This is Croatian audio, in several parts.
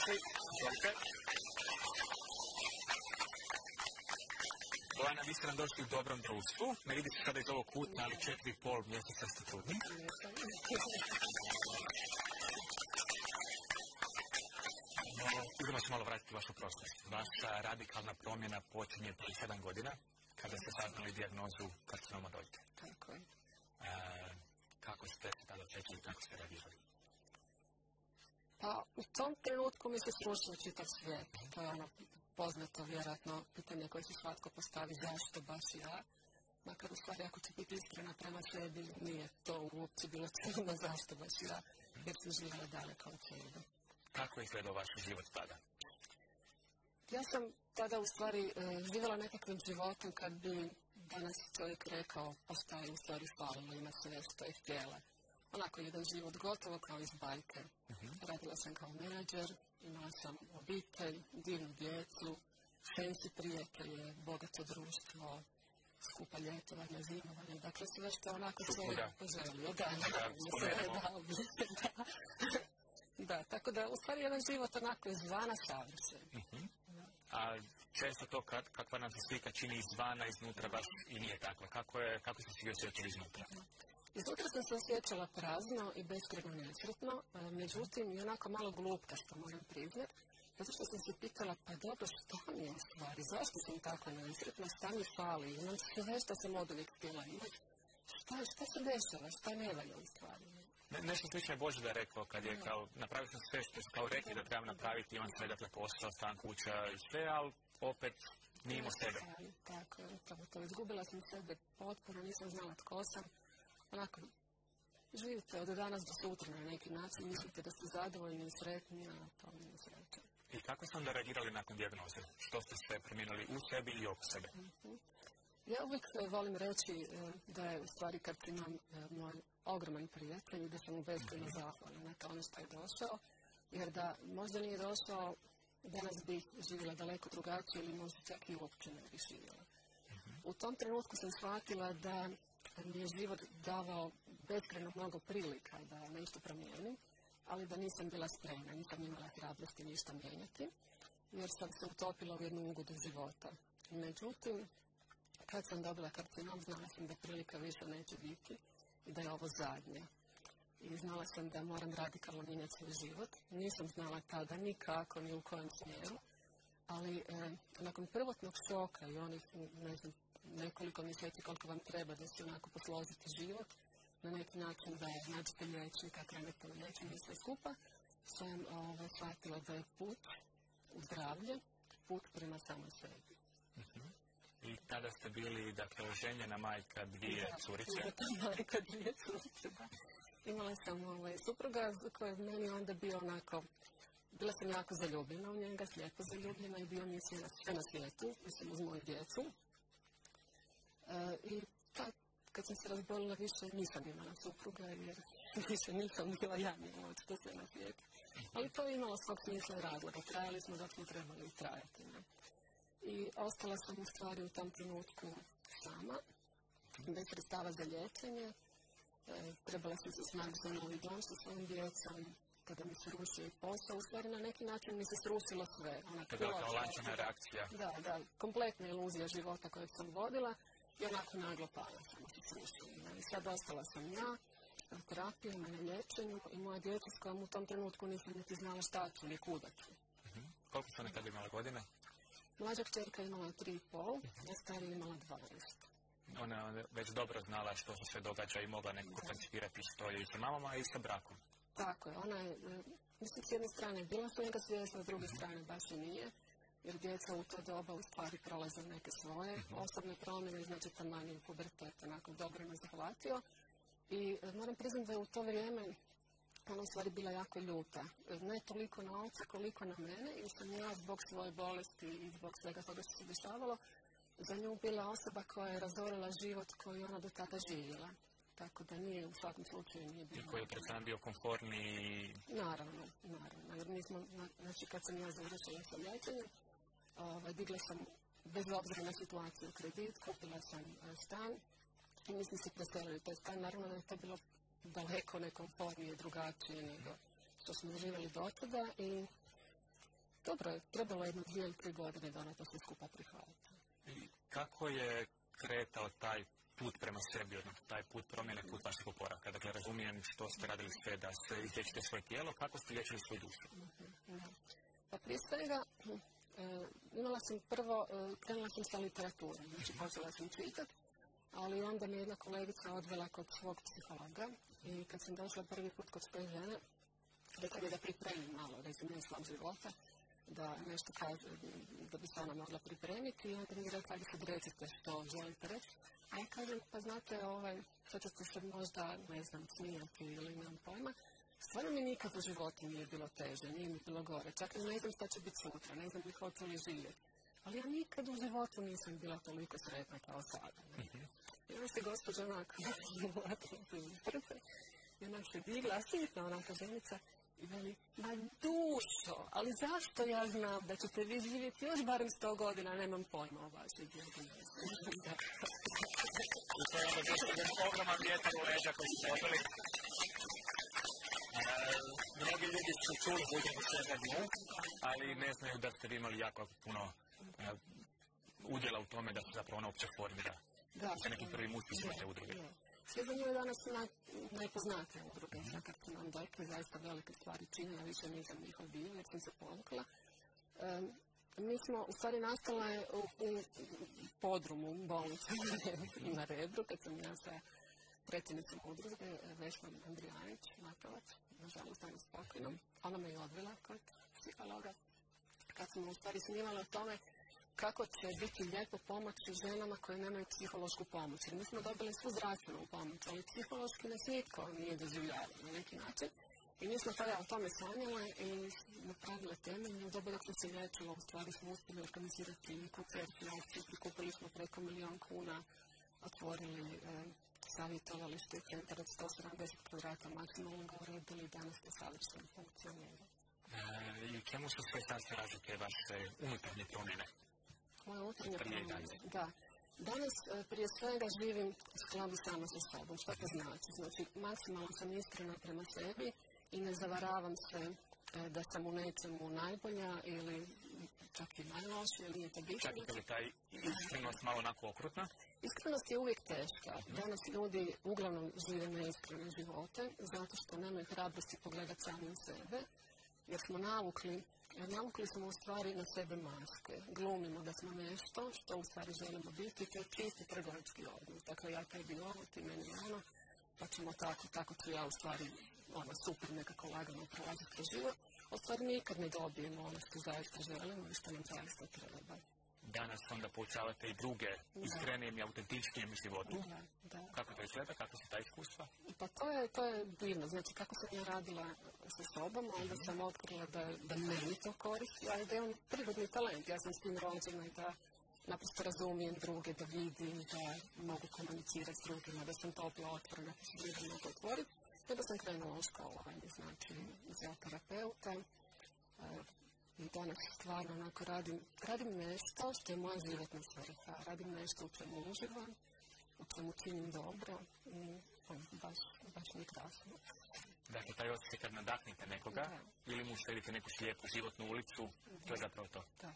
dobrodošli. Izvolite. Bojana, vi ste nam došli u dobrom društvu. Ne vidi se sada iz ovog kuta, ali 4,5 mjeseca ste trudni. Idemo se malo vratiti u vašu prošlost. Vaša radikalna promjena počinje prije 7 godina, kada ste saznali dijagnozu karcinoma dojke. Tako je. Kako ste tada osjećali, kako ste reagirali? Pa u tom trenutku mi se srušio čitav svijet. To je ono poznato, vjerojatno, pitanje koje se svatko postavi, zašto baš ja. Makar u stvari, ako ću biti iskrena prema sebi, nije to uopće bilo čudno zašto baš ja, jer sam živjela daleko od sebe. Kako je izgledao vaš život tada? Ja sam tada u stvari živjela nekakvim životom kad bi danas čovjek rekao pa šta je u stvari falilo, ima sve što je htjela. Onako jedan život gotovo kao iz bajke. Radila sam kao menadžer, imala sam obitelj, divnu djecu, fancy prijatelje, bogato društvo, skupa ljetovanja, zimovanja, dakle sve što onako čovjek poželio. Da, tako da u stvari jedan život onako izvana savršen. A često to kakva nam se slika čini izvana, iznutra baš i nije takva. Kako ste se osjećali iznutra? Iznutra sam se osjećala prazno i beskrajno nesretno, međutim i onako malo glupkasto moram priznat, zato što sam se pitala, pa dobro, šta mi je u stvari, zašto sam tako nesretna, šta mi fali, imam sve što sam od uvijek htjela imati, šta se dešava, šta ne valja u stvari. Nešto slično je Božidar rekao kad je kao, napravio sam sve što su kao rekli da trebam napraviti, imam sve, dakle, posao, stan, kuća i sve, ali opet nije imao sebe. Tako je, upravo to. Izgubila sam sebe potpuno, nisam znala tko sam. Onako, živite od danas do sutra na neki način, mislite da ste zadovoljni i sretni, a to nije sreća. I kako ste onda reagirali nakon dijagnoze? Što ste sve promijenili u sebi i oko sebe? Ja uvijek volim reći da je u stvari karcinom moj ogroman prijatelj i da sam mu beskrajno zahvalna na to ono što je došao, jer da možda nije došao, danas bih živjela daleko drugačije ili možda čak i uopće ne bih živjela. U tom trenutku sam shvatila da mi je život davao beskrajno mnogo prilika da nešto promijenim, ali da nisam bila spremna, nisam imala hrabrosti ništa mijenjati, jer sam se utopila u jednu ugodu života. Međutim, kad sam dobila karcinom, znala sam da prilika više neće biti i da je ovo zadnje. I znala sam da moram radikalno mijenjati svoj život. Nisam znala tada nikako, ni u kojem smjeru, ali nakon prvotnog šoka i onih, ne znam, nekoliko mjeseci koliko vam treba da se onako posložite život, na neki način da nađete liječnika, krenete u liječenje i sve skupa, sam shvatila da je put u zdravlje, put prema samoj sebi. I tada ste bili, dakle, oženjena majka dvije curice. Da, majka dvije curice, da. Imala sam supruga koji je meni onda bio onako, bila sam jako zaljubljena u njega, slijepo zaljubljena i bio mi je sve na svijetu, mislim uz moju djecu. I kad sam se razbolila više nisam imala supruga jer više nisam bila ja njela očito sve na svijetu. Ali to je imalo svog smisla i razloga, trajali smo dok smo trebali trajati. Ne? I ostala sam u stvari u tom trenutku sama, bez sredstava za liječenje. Trebala sam se snaći za novi dom sa svojim djecom, kada mi se rušio i posao. U stvari na neki način mi se srušilo sve. Kao lančana reakcija. Da, kompletna iluzija života koju sam vodila i onako naglo pala samo se srušila. I sad ostala sam ja, na terapiji, na liječenju i moja djeca s kojom u tom trenutku nisam niti znala šta ću, ni kuda ću. Koliko su nekada imala godine? Mlađa kćerka imala 3,5, a starija imala 12. Ona je već dobro znala što se sve događa i mogla nekako participirati što je i sa mamama i sa brakom. Tako je, ona je, mislim, s jedne strane bila su njega svjesna, s druge strane baš i nije, jer djeca u to doba u stvari prolaze neke svoje osobne promjene, znači taman u pubertet, onako dobro me zahvatio. I moram priznati da je u to vrijeme ona u stvari bila jako ljuta. Ne toliko na oca koliko na mene, jer sam ja zbog svoje bolesti i zbog svega toga što se dešavalo za nju bila osoba koja je razorila život koji ona do tada živjela. Tako da nije u svakom slučaju nije bilo. I koji je predstavljeno bio komfortniji? Naravno, jer nismo, znači kad sam ja završila sa liječenjem, digla sam bez obzira na situaciju kredit, kupila sam stan i mi smo se preselili taj stan. Naravno da je to bilo daleko nekomfornije, drugačije nego što smo živjeli do tada i dobro je, trebalo 1, 2 ili 3 godine da ona to sve skupa prihvatiti. I kako je kretao taj put prema sebi, odnosno taj put promjene, put vašeg oporavka? Dakle, razumijem što ste radili sve da se izliječite svoje tijelo, kako ste liječili svoju dušu? Pa prije svega, imala sam prvo, krenula sam sa literaturom, znači počela sam čitati, ali onda me jedna kolegica odvela kod svog psihologa i kad sam došla prvi put kod svoje žene, rekla je da pripremim malo rezime svog života, da nešto kaže, da bi se ona mogla pripremiti i onda mi je rekla, ajde sad recite što želite reći. A ja kažem, pa znate, sad ćete se možda, ne znam, smijati ili nemam pojma, stvarno mi nikad u životu nije bilo teže, nije mi bilo gore, čak i ne znam šta će biti sutra, ne znam ni hoću li živjeti. Ali ja nikad u životu nisam bila toliko sretna kao sada. I onda se gospođa onako uvatila se u srce i onak se digla, sitna onaka ženica i veli, ma dušo, ali zašto ja znam da ćete vi živjeti još barem 100 godina, nemam pojma o vašoj djevini. I to je onda ogroman vjetar u leđa koji ste dobili. Mnogi ljudi su čuli za udrugu Sveta dnu, ali ne znaju da ste vi imali jako puno udjela u tome da se zapravo ona uopće formira. Sa nekim prvim uspjesima te udruge. Sveta dnu je danas najpoznatija udruga za karcinom dojke, zaista velike stvari čini, ja više nisam njihov dio, jer sam se povukla. Mi smo u stvari nastale u podrumu bolnice na Rebru, kad sam ja sa predsjednicom udruge, Vesnom Andrijanić, Matovac, nažalost danas pokojnom. Ona me je odvela kod psihologa. Kad smo u stvari snimali o tome kako će biti lijepo pomoći ženama koje nemaju psihološku pomoć. Jer mi smo dobili svu zdravstvenu pomoć, ali psihološki nas nitko nije doživljavao na neki način. I mi smo tada o tome sanjale i napravile temelj. U dobu dok smo se liječilo, u stvari smo uspjeli organizirati koncert i akciju, prikupili smo preko 1 000 000 kuna, otvorili savjetovalište, centar od 170 kvadrata, maksimalno ga uredili, danas to savršeno funkcionira. I čemu su sve sasvim razlike vaše unutarnje promjene? Moje unutarnje promjene, da. Danas prije svega živim u skladu sama sa sobom. Što to znači? Znači, maksimalno sam iskrena prema sebi i ne zavaravam se da sam u nečemu najbolja ili čak i najlošija, nije to bitno. Čak i kad je taj iskrenost malo onako okrutna? Iskrenost je uvijek teška. Danas ljudi uglavnom žive neiskrene živote zato što nemaju hrabrosti pogledati sami u sebe, jer smo navukli smo u stvari na sebe maske. Glumimo da smo nešto što u stvari želimo biti, to je čisti trgovački odnos. Dakle, ja tebi ovo, ti meni ono, pa ćemo tako ću ja u stvari super nekako lagano prolaziti kroz život. U stvari nikad ne dobijemo ono što zaista želimo i što nam zaista treba. Danas onda poučavate i druge iskrenijem i autentičnijem životu. Da. Kako to izgleda? Kako su ta iskustva? Pa to je divno. Znači, kako sam ja radila sa sobom, onda sam otkrila da meni to koristi, a da je on prirodni talent. Ja sam s tim rođena i da naprosto razumijem druge, da vidim, da mogu komunicirati s drugima, da sam topla otvorena, da se drugi mogu otvoriti. Onda sam krenula u školovanje, znači, za terapeuta. I danas stvarno onako radim nešto što je moja životna svrha. Radim nešto u čemu uživam, u čemu činim dobro i baš mi je krasno. Dakle, taj osjećaj kad nadahnete nekoga ili mu štedite neku slijepu životnu ulicu, to je zapravo to. Da,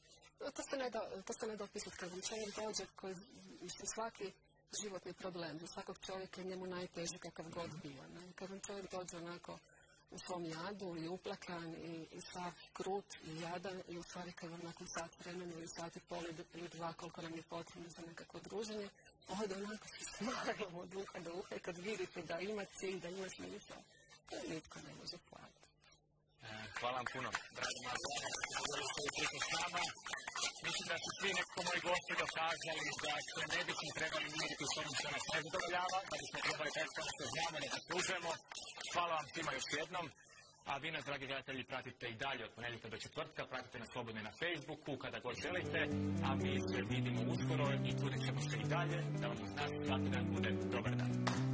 to se ne da opisati. Kad vam čovjek dođe, svaki životni problem, za svakog čovjeka je njemu najteži kakav god bio. Kad vam čovjek dođe onako u svom jadu i uplakan i sav krut i jadan i u stvari kad vam nakon sat vremena ili sat i pol ili 2 koliko nam je potrebno za nekako druženje, ovdje onako se smajamo od uha do uha i kad vidite da ima cilj, da ima smisla, to nitko ne može platiti. Hvala vam puno, dragi moji gosti, s nama. Mislim da su svi nekako moji gosti dokazali da se ne bismo trebali miriti u svojom što nas ne zadovoljava, da bismo trebali taj što znamo da zaslužujemo. Hvala vam svima još jednom. A vi nas, dragi gledatelji, pratite i dalje od ponedjeljka do četvrtka, pratite nas slobodno na Facebooku kada god želite, a mi se vidimo uskoro i trudit ćemo se i dalje da vam uz nas svaki dan bude dobar dan.